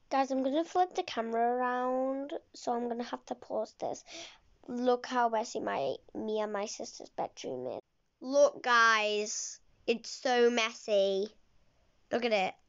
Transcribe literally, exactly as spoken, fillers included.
Guys, I'm going to flip the camera around, so I'm going to have to pause this. Look how messy my me and my sister's bedroom is. Look, guys, it's so messy. Look at it.